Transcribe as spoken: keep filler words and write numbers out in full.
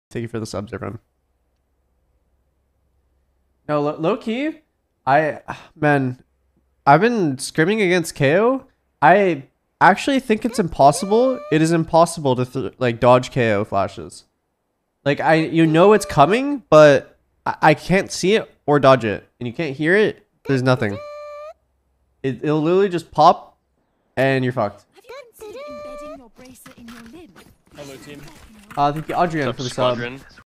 Thank you for the subs, everyone. No, lo low key, I man, I've been scrimming against K O. I actually think it's impossible. It is impossible to th like dodge K O flashes. Like I, you know it's coming, but I, I can't see it or dodge it, and you can't hear it. There's nothing. It, it'll literally just pop, and you're fucked. Hello, team. Uh, thank you, Adrian, for the sub.